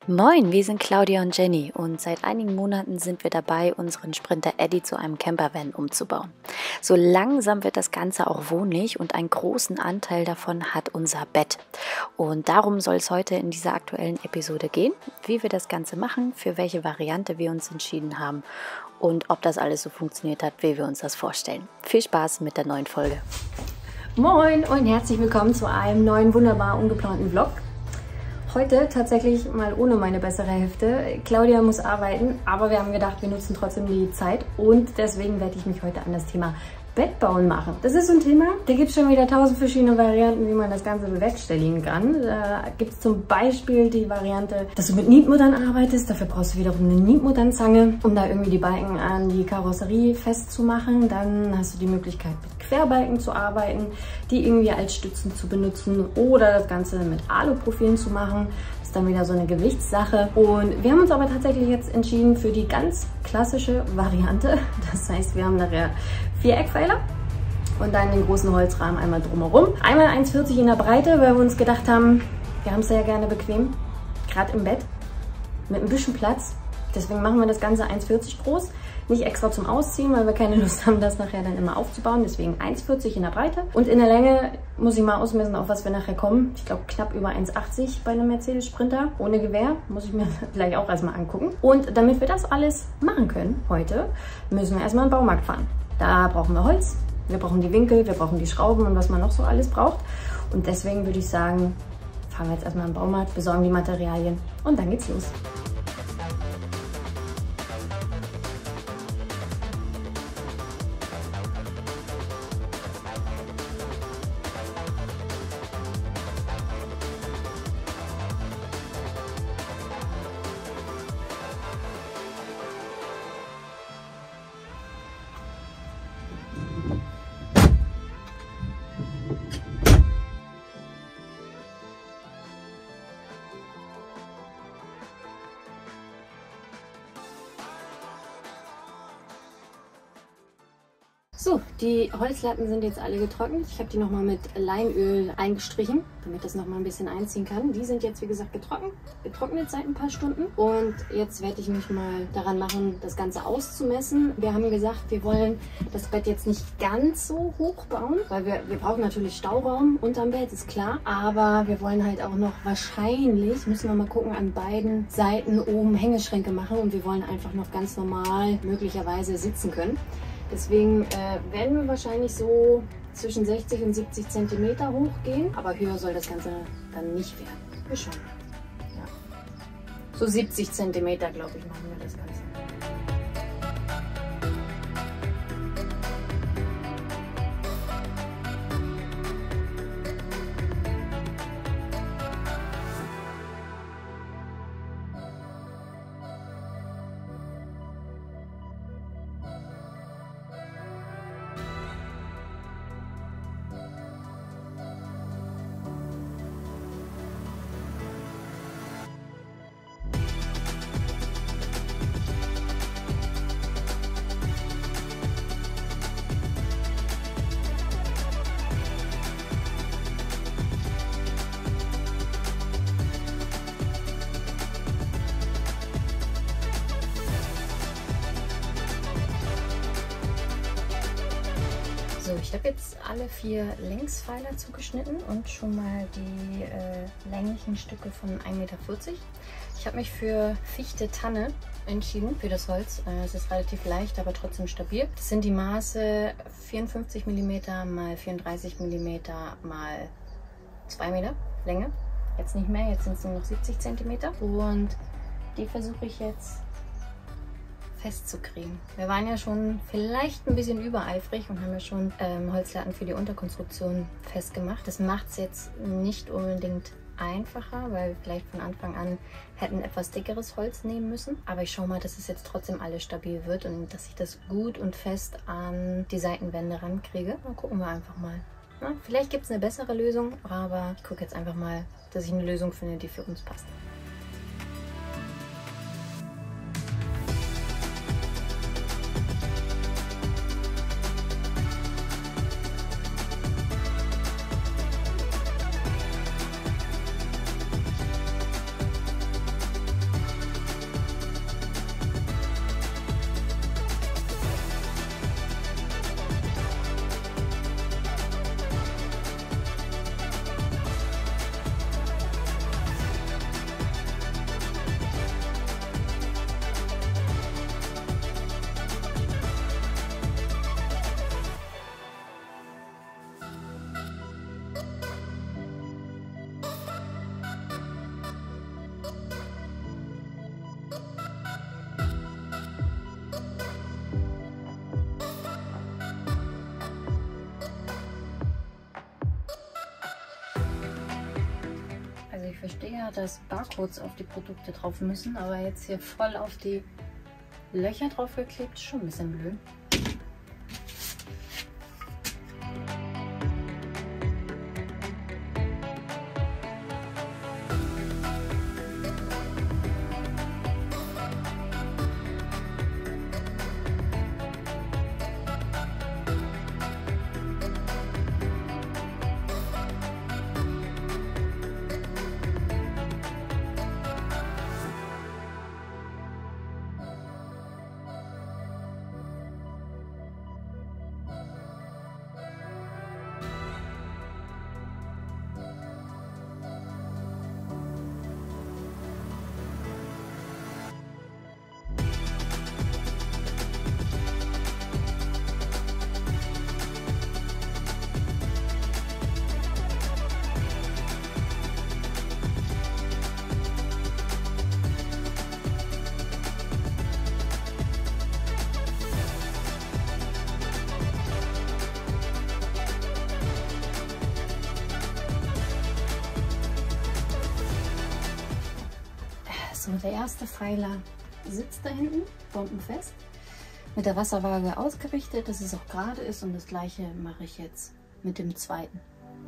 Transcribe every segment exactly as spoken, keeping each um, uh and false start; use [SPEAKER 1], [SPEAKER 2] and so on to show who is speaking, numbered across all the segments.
[SPEAKER 1] Moin, wir sind Claudia und Jenny und seit einigen Monaten sind wir dabei, unseren Sprinter Eddy zu einem Campervan umzubauen. So langsam wird das Ganze auch wohnlich und einen großen Anteil davon hat unser Bett. Und darum soll es heute in dieser aktuellen Episode gehen, wie wir das Ganze machen, für welche Variante wir uns entschieden haben und ob das alles so funktioniert hat, wie wir uns das vorstellen. Viel Spaß mit der neuen Folge.
[SPEAKER 2] Moin und herzlich willkommen zu einem neuen, wunderbar ungeplanten Vlog. Heute tatsächlich mal ohne meine bessere Hälfte. Claudia muss arbeiten, aber wir haben gedacht, wir nutzen trotzdem die Zeit und deswegen werde ich mich heute an das Thema Bett bauen machen. Das ist so ein Thema, da gibt es schon wieder tausend verschiedene Varianten, wie man das Ganze bewerkstelligen kann. Da gibt es zum Beispiel die Variante, dass du mit Nietmuttern arbeitest. Dafür brauchst du wiederum eine Nietmutternzange, um da irgendwie die Balken an die Karosserie festzumachen. Dann hast du die Möglichkeit, mit Querbalken zu arbeiten, die irgendwie als Stützen zu benutzen oder das Ganze mit Aluprofilen zu machen. Das ist dann wieder so eine Gewichtssache. Und wir haben uns aber tatsächlich jetzt entschieden für die ganz klassische Variante. Das heißt, wir haben nachher vier Eckpfeiler und dann den großen Holzrahmen einmal drumherum. Einmal eins vierzig in der Breite, weil wir uns gedacht haben, wir haben es ja gerne bequem, gerade im Bett, mit ein bisschen Platz. Deswegen machen wir das Ganze eins vierzig groß. Nicht extra zum Ausziehen, weil wir keine Lust haben, das nachher dann immer aufzubauen. Deswegen eins vierzig in der Breite. Und in der Länge muss ich mal ausmessen, auf was wir nachher kommen. Ich glaube knapp über eins achtzig bei einem Mercedes Sprinter. Ohne Gewehr. Muss ich mir gleich auch erstmal angucken. Und damit wir das alles machen können heute, müssen wir erstmal in den Baumarkt fahren. Da brauchen wir Holz, wir brauchen die Winkel, wir brauchen die Schrauben und was man noch so alles braucht. Und deswegen würde ich sagen, fahren wir jetzt erstmal in den Baumarkt, besorgen die Materialien und dann geht's los. So, die Holzlatten sind jetzt alle getrocknet. Ich habe die nochmal mit Leinöl eingestrichen, damit das nochmal ein bisschen einziehen kann. Die sind jetzt, wie gesagt, getrocknet, getrocknet seit ein paar Stunden. Und jetzt werde ich mich mal daran machen, das Ganze auszumessen. Wir haben gesagt, wir wollen das Bett jetzt nicht ganz so hoch bauen, weil wir, wir brauchen natürlich Stauraum unterm Bett, ist klar. Aber wir wollen halt auch noch wahrscheinlich, müssen wir mal gucken, an beiden Seiten oben Hängeschränke machen. Und wir wollen einfach noch ganz normal möglicherweise sitzen können. Deswegen äh, werden wir wahrscheinlich so zwischen sechzig und siebzig Zentimeter hochgehen, aber höher soll das Ganze dann nicht werden. Wir schauen mal. Ja. So siebzig Zentimeter, glaube ich, machen wir das Ganze. So, ich habe jetzt alle vier Längspfeiler zugeschnitten und schon mal die äh, länglichen Stücke von ein Meter vierzig. Ich habe mich für Fichte Tanne entschieden, für das Holz. Äh, es ist relativ leicht, aber trotzdem stabil. Das sind die Maße vierundfünfzig Millimeter mal vierunddreißig Millimeter mal zwei Meter Länge. Jetzt nicht mehr, jetzt sind es nur noch siebzig Zentimeter. Und die versuche ich jetzt festzukriegen. Wir waren ja schon vielleicht ein bisschen übereifrig und haben ja schon ähm, Holzlatten für die Unterkonstruktion festgemacht. Das macht es jetzt nicht unbedingt einfacher, weil wir vielleicht von Anfang an hätten etwas dickeres Holz nehmen müssen. Aber ich schaue mal, dass es jetzt trotzdem alles stabil wird und dass ich das gut und fest an die Seitenwände rankriege. Dann gucken wir einfach mal. Ja, vielleicht gibt es eine bessere Lösung, aber ich gucke jetzt einfach mal, dass ich eine Lösung finde, die für uns passt. ja, dass Barcodes auf die Produkte drauf müssen, aber jetzt hier voll auf die Löcher drauf geklebt, ist schon ein bisschen blöd. So, der erste Pfeiler sitzt da hinten, bombenfest, mit der Wasserwaage ausgerichtet, dass es auch gerade ist, und das gleiche mache ich jetzt mit dem zweiten.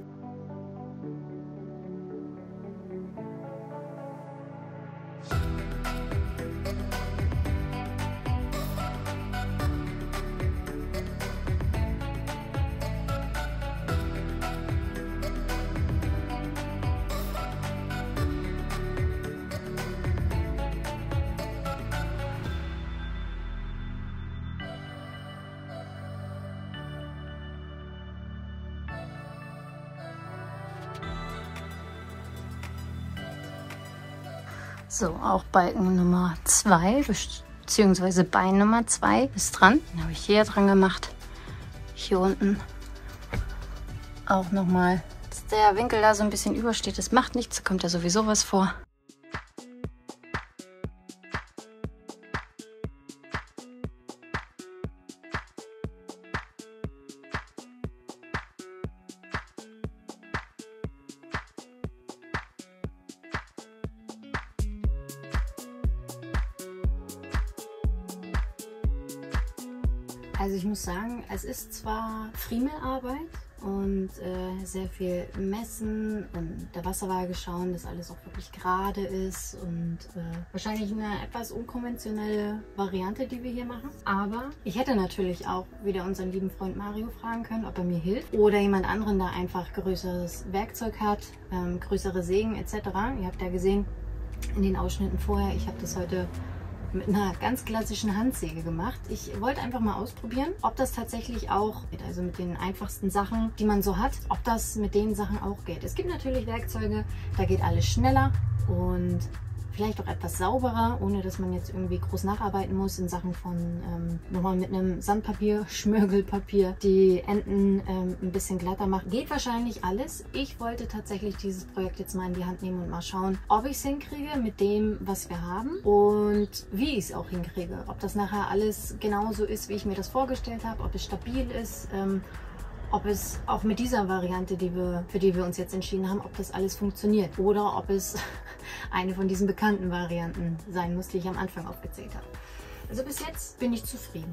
[SPEAKER 2] So, auch Balken Nummer zwei, beziehungsweise Bein Nummer zwei ist dran. Den habe ich hier dran gemacht. Hier unten auch nochmal, dass der Winkel da so ein bisschen übersteht. Das macht nichts, da kommt ja sowieso was vor. Also ich muss sagen, es ist zwar Friemelarbeit und äh, sehr viel messen und der Wasserwaage schauen, dass alles auch wirklich gerade ist und äh, wahrscheinlich eine etwas unkonventionelle Variante, die wir hier machen. Aber ich hätte natürlich auch wieder unseren lieben Freund Mario fragen können, ob er mir hilft oder jemand anderen da einfach größeres Werkzeug hat, ähm, größere Sägen et cetera. Ihr habt ja gesehen in den Ausschnitten vorher, ich habe das heute mit einer ganz klassischen Handsäge gemacht. Ich wollte einfach mal ausprobieren, ob das tatsächlich auch geht, also mit den einfachsten Sachen, die man so hat, ob das mit den Sachen auch geht. Es gibt natürlich Werkzeuge, da geht alles schneller und vielleicht auch etwas sauberer, ohne dass man jetzt irgendwie groß nacharbeiten muss in Sachen von ähm, nochmal mit einem Sandpapier, Schmirgelpapier die Enden ähm, ein bisschen glatter machen. Geht wahrscheinlich alles. Ich wollte tatsächlich dieses Projekt jetzt mal in die Hand nehmen und mal schauen, ob ich es hinkriege mit dem, was wir haben und wie ich es auch hinkriege. Ob das nachher alles genauso ist, wie ich mir das vorgestellt habe, ob es stabil ist, ähm, ob es auch mit dieser Variante, die wir, für die wir uns jetzt entschieden haben, ob das alles funktioniert oder ob es eine von diesen bekannten Varianten sein muss, die ich am Anfang aufgezählt habe. Also bis jetzt bin ich zufrieden.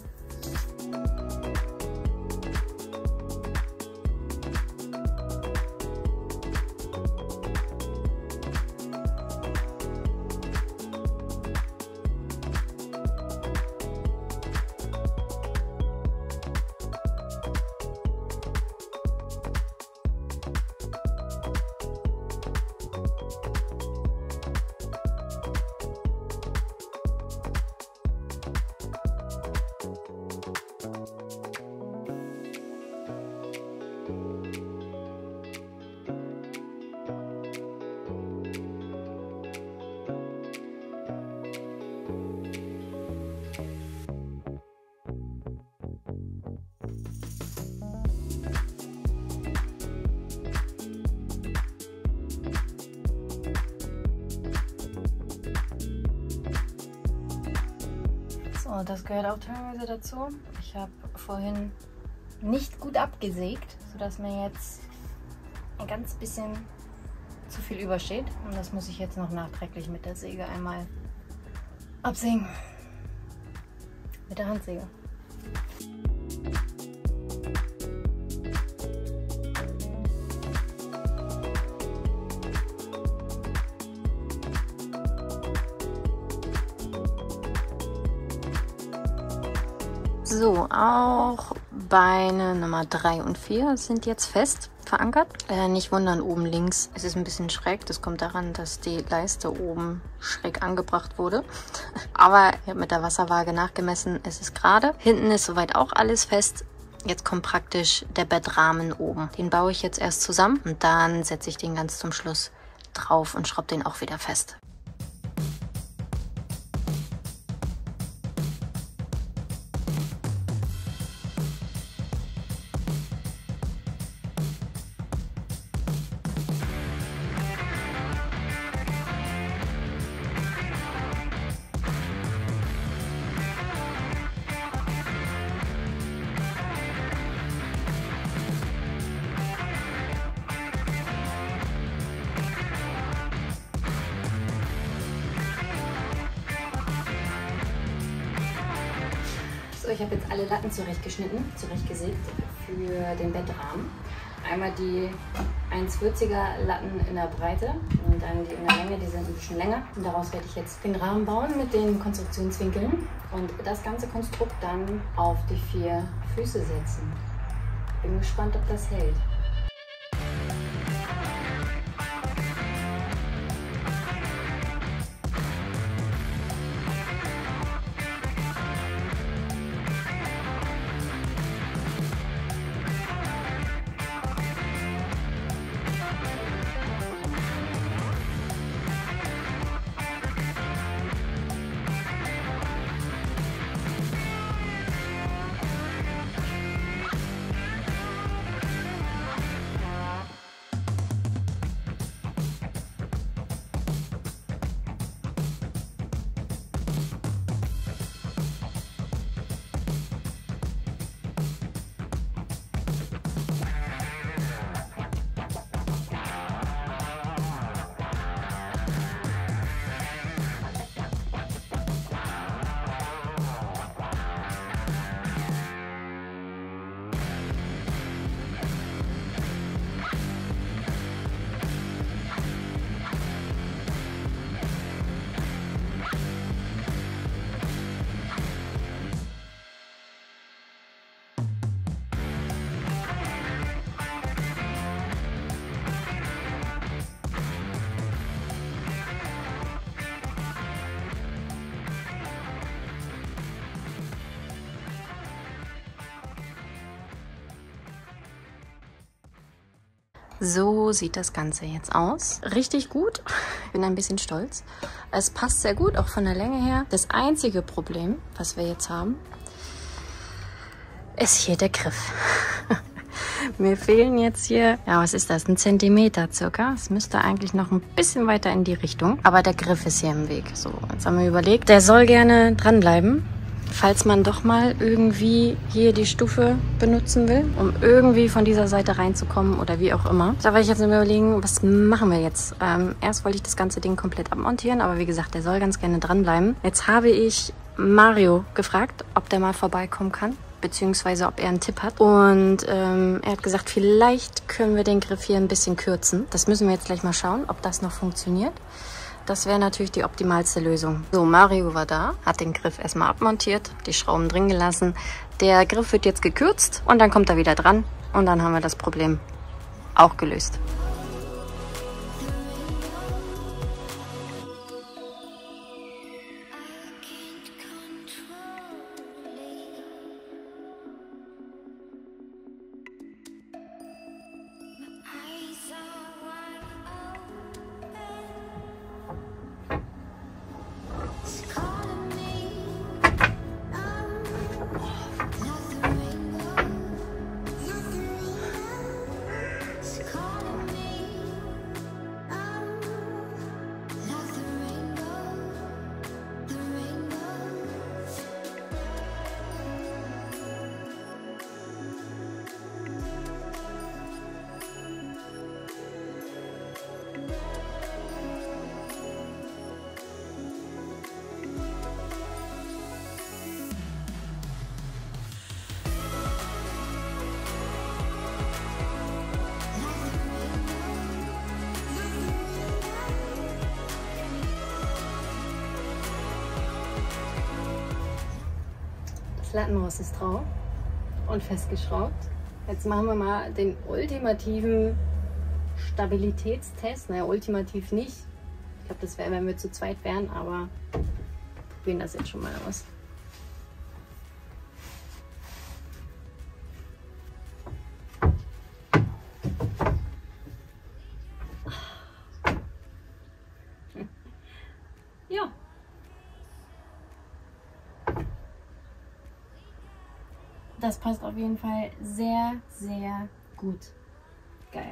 [SPEAKER 2] So, das gehört auch teilweise dazu. Ich habe vorhin nicht gut abgesägt, sodass mir jetzt ein ganz bisschen zu viel übersteht. Und das muss ich jetzt noch nachträglich mit der Säge einmal absägen. Mit der Handsäge. So, auch Beine Nummer drei und vier sind jetzt fest verankert. Äh, nicht wundern, oben links, es ist ein bisschen schräg. Das kommt daran, dass die Leiste oben schräg angebracht wurde. Aber ich habe mit der Wasserwaage nachgemessen, es ist gerade. Hinten ist soweit auch alles fest. Jetzt kommt praktisch der Bettrahmen oben. Den baue ich jetzt erst zusammen und dann setze ich den ganz zum Schluss drauf und schraube den auch wieder fest. So, ich habe jetzt alle Latten zurechtgeschnitten, zurechtgesägt für den Bettrahmen. Einmal die eins vierziger Latten in der Breite und dann die in der Länge, die sind ein bisschen länger. Und daraus werde ich jetzt den Rahmen bauen mit den Konstruktionswinkeln und das ganze Konstrukt dann auf die vier Füße setzen. Bin gespannt, ob das hält. So sieht das Ganze jetzt aus. Richtig gut. Ich bin ein bisschen stolz. Es passt sehr gut, auch von der Länge her. Das einzige Problem, was wir jetzt haben, ist hier der Griff. Mir fehlen jetzt hier, ja, was ist das, ein Zentimeter circa. Es müsste eigentlich noch ein bisschen weiter in die Richtung. Aber der Griff ist hier im Weg. So, jetzt haben wir überlegt, der soll gerne dranbleiben. Falls man doch mal irgendwie hier die Stufe benutzen will, um irgendwie von dieser Seite reinzukommen oder wie auch immer. Da werde ich jetzt überlegen, was machen wir jetzt? Ähm, erst wollte ich das ganze Ding komplett abmontieren, aber wie gesagt, der soll ganz gerne dranbleiben. Jetzt habe ich Mario gefragt, ob der mal vorbeikommen kann, beziehungsweise ob er einen Tipp hat. Und ähm, er hat gesagt, vielleicht können wir den Griff hier ein bisschen kürzen. Das müssen wir jetzt gleich mal schauen, ob das noch funktioniert. Das wäre natürlich die optimalste Lösung. So, Mario war da, hat den Griff erstmal abmontiert, die Schrauben drin gelassen. Der Griff wird jetzt gekürzt und dann kommt er wieder dran und dann haben wir das Problem auch gelöst. Das Lattenrost ist drauf und festgeschraubt. Jetzt machen wir mal den ultimativen Stabilitätstest. Naja, ultimativ nicht. Ich glaube, das wäre, wenn wir zu zweit wären, aber wir probieren das jetzt schon mal aus. Ja. Das passt auf jeden Fall sehr, sehr gut. Geil.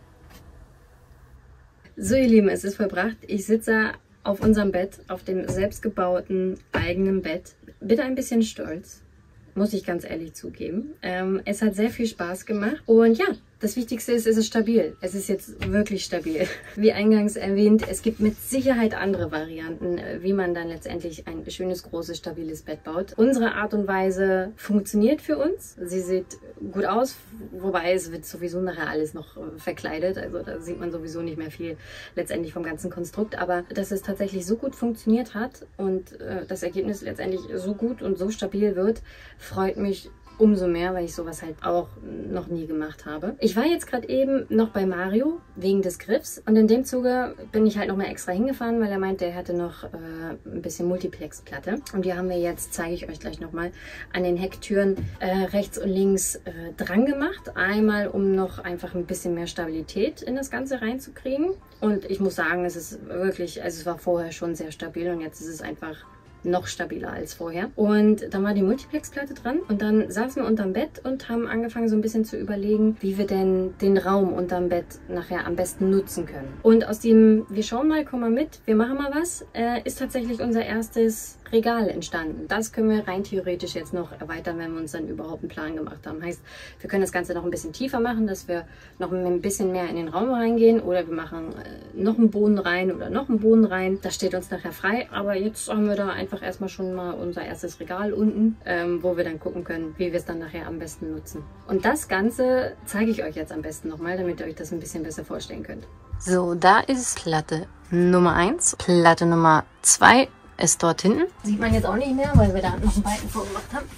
[SPEAKER 2] So ihr Lieben, es ist vollbracht. Ich sitze auf unserem Bett, auf dem selbstgebauten eigenen Bett. Bin ein bisschen stolz, muss ich ganz ehrlich zugeben. Ähm, es hat sehr viel Spaß gemacht und ja, das Wichtigste ist, es ist stabil. Es ist jetzt wirklich stabil. Wie eingangs erwähnt, es gibt mit Sicherheit andere Varianten, wie man dann letztendlich ein schönes, großes, stabiles Bett baut. Unsere Art und Weise funktioniert für uns. Sie sieht gut aus, wobei es wird sowieso nachher alles noch verkleidet. Also da sieht man sowieso nicht mehr viel letztendlich vom ganzen Konstrukt. Aber dass es tatsächlich so gut funktioniert hat und äh, das Ergebnis letztendlich so gut und so stabil wird, freut mich umso mehr, weil ich sowas halt auch noch nie gemacht habe. Ich war jetzt gerade eben noch bei Mario wegen des Griffs und in dem Zuge bin ich halt noch mal extra hingefahren, weil er meinte, er hätte noch äh, ein bisschen Multiplex-Platte. Und die haben wir jetzt, zeige ich euch gleich nochmal, an den Hecktüren äh, rechts und links äh, dran gemacht. Einmal, um noch einfach ein bisschen mehr Stabilität in das Ganze reinzukriegen. Und ich muss sagen, es ist wirklich, also es war vorher schon sehr stabil und jetzt ist es einfach noch stabiler als vorher. Und dann war die Multiplex-Platte dran und dann saßen wir unterm Bett und haben angefangen so ein bisschen zu überlegen, wie wir denn den Raum unterm Bett nachher am besten nutzen können. Und aus dem, wir schauen mal, komm mal mit, wir machen mal was, äh, ist tatsächlich unser erstes Regal entstanden. Das können wir rein theoretisch jetzt noch erweitern, wenn wir uns dann überhaupt einen Plan gemacht haben. Heißt, wir können das Ganze noch ein bisschen tiefer machen, dass wir noch ein bisschen mehr in den Raum reingehen oder wir machen äh, noch einen Boden rein oder noch einen Boden rein. Das steht uns nachher frei, aber jetzt haben wir da einfach erstmal schon mal unser erstes Regal unten, ähm, wo wir dann gucken können, wie wir es dann nachher am besten nutzen. Und das Ganze zeige ich euch jetzt am besten nochmal, damit ihr euch das ein bisschen besser vorstellen könnt. So, da ist Platte Nummer eins. Platte Nummer zwei ist dort hinten. Sieht man jetzt auch nicht mehr, weil wir da noch einen Balken vorgemacht haben.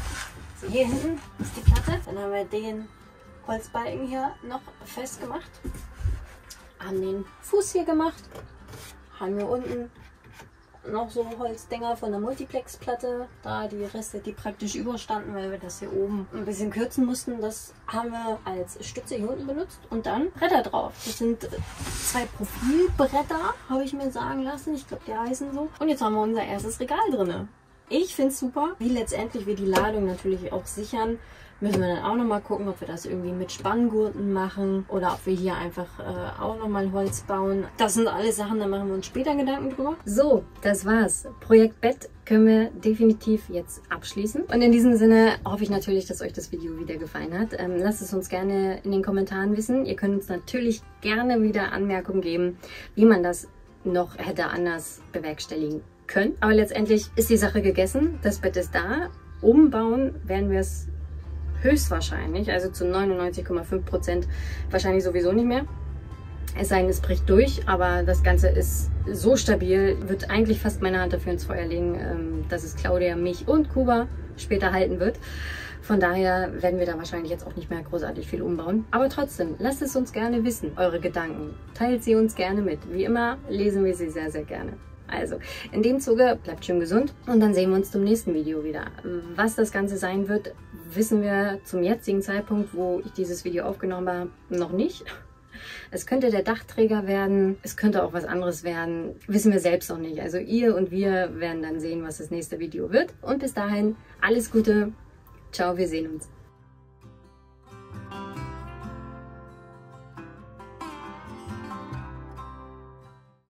[SPEAKER 2] So, hier hinten ist die Platte. Dann haben wir den Holzbalken hier noch festgemacht. Haben den Fuß hier gemacht. Haben wir unten noch so Holzdinger von der Multiplex-Platte. Da die Reste, die praktisch überstanden, weil wir das hier oben ein bisschen kürzen mussten. Das haben wir als Stütze hier unten benutzt. Und dann Bretter drauf. Das sind zwei Profilbretter, habe ich mir sagen lassen. Ich glaube, die heißen so. Und jetzt haben wir unser erstes Regal drin. Ich finde es super. Wie letztendlich wir die Ladung natürlich auch sichern, müssen wir dann auch nochmal gucken, ob wir das irgendwie mit Spanngurten machen oder ob wir hier einfach äh, auch nochmal Holz bauen. Das sind alles Sachen, da machen wir uns später Gedanken drüber. So, das war's. Projekt Bett können wir definitiv jetzt abschließen. Und in diesem Sinne hoffe ich natürlich, dass euch das Video wieder gefallen hat. Ähm, lasst es uns gerne in den Kommentaren wissen. Ihr könnt uns natürlich gerne wieder Anmerkungen geben, wie man das noch hätte anders bewerkstelligen können. Aber letztendlich ist die Sache gegessen. Das Bett ist da. Umbauen werden wir es höchstwahrscheinlich, also zu neunundneunzig Komma fünf Prozent wahrscheinlich sowieso nicht mehr. Es sei denn, es bricht durch, aber das Ganze ist so stabil, wird eigentlich fast meine Hand dafür ins Feuer legen, dass es Claudia, mich und Kuba später halten wird. Von daher werden wir da wahrscheinlich jetzt auch nicht mehr großartig viel umbauen. Aber trotzdem, lasst es uns gerne wissen, eure Gedanken. Teilt sie uns gerne mit. Wie immer lesen wir sie sehr, sehr gerne. Also, in dem Zuge, bleibt schön gesund und dann sehen wir uns zum nächsten Video wieder. Was das Ganze sein wird, wissen wir zum jetzigen Zeitpunkt, wo ich dieses Video aufgenommen habe, noch nicht. Es könnte der Dachträger werden, es könnte auch was anderes werden, wissen wir selbst noch nicht. Also ihr und wir werden dann sehen, was das nächste Video wird. Und bis dahin, alles Gute, ciao, wir sehen uns.